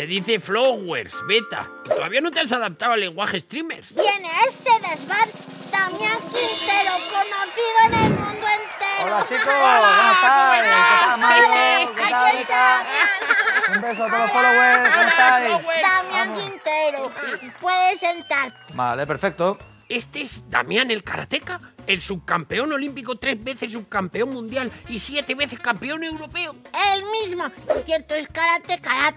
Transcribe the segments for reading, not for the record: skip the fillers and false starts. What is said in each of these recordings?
Se dice Flowers, beta. Todavía no te has adaptado al lenguaje streamers. Viene este desván, Damián Quintero, conocido en el mundo entero. Hola chicos, ¿cómo estáis? ¿Qué tal, Marco? ¿Qué tal, Aquí Beca? está Un beso a todos los followers, ¿cómo estáis? Damián Quintero. Puedes sentarte. Vale, perfecto. Este es Damián el karateca, el subcampeón olímpico, 3 veces subcampeón mundial y 7 veces campeón europeo. El mismo. Por cierto, es karate,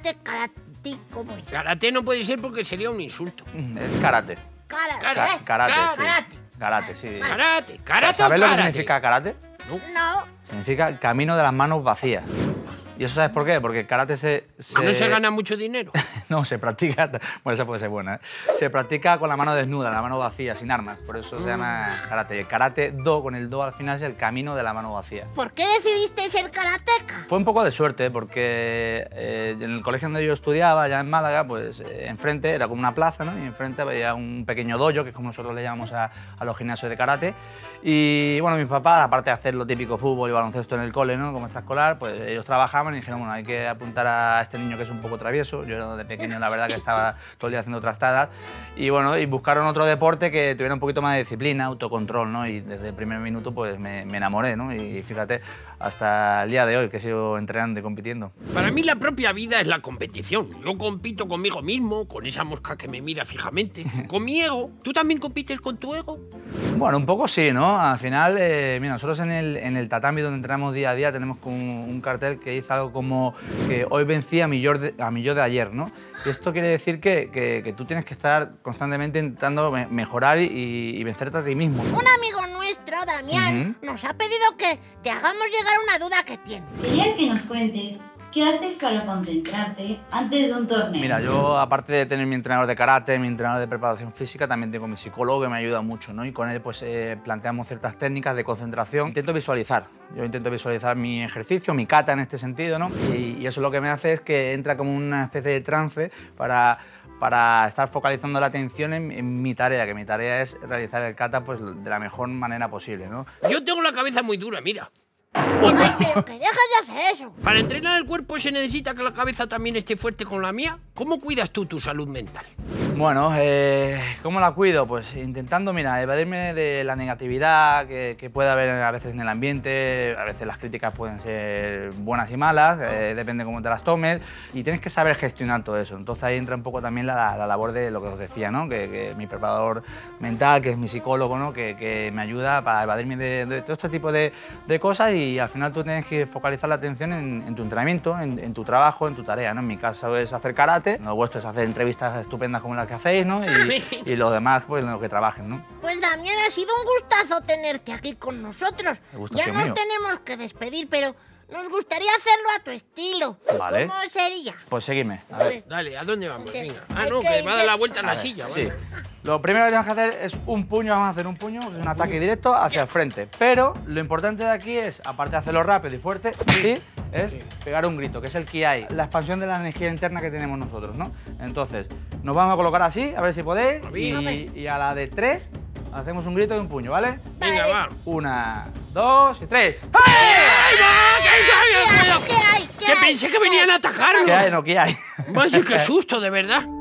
¿cómo es? Karate no puede ser porque sería un insulto. Es karate. Karate. Karate, sí. Karate. Karate, sí. Karate. ¿Sabes lo que karate? significa karate? No. Significa camino de las manos vacías. ¿Y eso sabes por qué? porque el karate ¿No se gana mucho dinero? No, se practica... Bueno, esa puede ser buena, ¿eh? Se practica con la mano desnuda, la mano vacía, sin armas. Por eso se llama karate. El karate do, con el do al final, es el camino de la mano vacía. ¿Por qué decidiste ser karateca? Fue un poco de suerte, porque en el colegio donde yo estudiaba, allá en Málaga, pues enfrente era como una plaza, ¿no? Y enfrente había un pequeño dojo, que es como nosotros le llamamos a los gimnasios de karate. Y bueno, mis papás, aparte de hacer lo típico fútbol y baloncesto en el cole, ¿no? Como extraescolar, pues ellos trabajaban y dijeron, bueno, hay que apuntar a este niño que es un poco travieso. Yo de pequeño, la verdad, que estaba todo el día haciendo trastadas. Y bueno, y buscaron otro deporte que tuviera un poquito más de disciplina, autocontrol, ¿no? Y desde el primer minuto, pues me enamoré, ¿no? Y fíjate, hasta el día de hoy, que he sido entrenando y compitiendo. Para mí la propia vida es la competición. Yo compito conmigo mismo, con esa mosca que me mira fijamente, con mi ego. ¿Tú también compites con tu ego? Bueno, un poco sí, ¿no? Al final, mira, nosotros en el tatami donde entrenamos día a día tenemos un cartel que dice algo como que hoy vencí a mi yo de ayer, ¿no? Y esto quiere decir que tú tienes que estar constantemente intentando mejorar y vencerte a ti mismo. Un amigo nuestro, Damián, nos ha pedido que te hagamos llegar una duda que tiene. Quería que nos cuentes qué haces para concentrarte antes de un torneo. Mira, yo aparte de tener mi entrenador de karate, mi entrenador de preparación física, también tengo mi psicólogo que me ayuda mucho, ¿no? Y con él pues planteamos ciertas técnicas de concentración. Intento visualizar, yo intento visualizar mi ejercicio, mi kata en este sentido, ¿no? Y eso lo que me hace es que entra como una especie de trance para estar focalizando la atención en mi tarea, que mi tarea es realizar el kata pues, de la mejor manera posible, ¿no? Yo tengo la cabeza muy dura, mira. Ay, pero que dejes de hacer eso. Para entrenar el cuerpo se necesita que la cabeza también esté fuerte con la mía. ¿Cómo cuidas tú tu salud mental? Bueno, ¿cómo la cuido? Pues intentando, mira, evadirme de la negatividad que puede haber a veces en el ambiente. A veces las críticas pueden ser buenas y malas, depende cómo te las tomes. Y tienes que saber gestionar todo eso. Entonces ahí entra un poco también la labor de lo que os decía, ¿no? Que mi preparador mental, que es mi psicólogo, ¿no? Que me ayuda para evadirme de todo este tipo de cosas. Y al final tú tienes que focalizar la atención en tu entrenamiento, en tu trabajo, en tu tarea, ¿no? En mi caso es hacer karate, lo vuestro es hacer entrevistas estupendas como las que hacéis, ¿no? Y los demás, pues en lo que trabajen, ¿no? Pues Damián, ha sido un gustazo tenerte aquí con nosotros. Ya nos tenemos que despedir, pero nos gustaría hacerlo a tu estilo. Vale. ¿Cómo sería? Pues seguidme. A ver. Dale, ¿a dónde vamos? Venga. Hay No, que que va a dar la vuelta en la A ver, silla. sí. Vale. Lo primero que tenemos que hacer es un puño, vamos a hacer un puño, un ataque directo hacia el frente. Pero lo importante de aquí es, aparte de hacerlo rápido y fuerte, sí, es pegar un grito, que es el kiai, la expansión de la energía interna que tenemos nosotros, ¿no? Entonces, nos vamos a colocar así, a ver si podéis, y a la de 3 hacemos un grito y un puño, ¿vale? Venga, va. 1, 2 y 3. ¡Ay, va! ¿Qué hay? Que pensé que venían a atacarnos. ¿Qué hay? No, ¿qué hay? Vaya, qué susto, de verdad.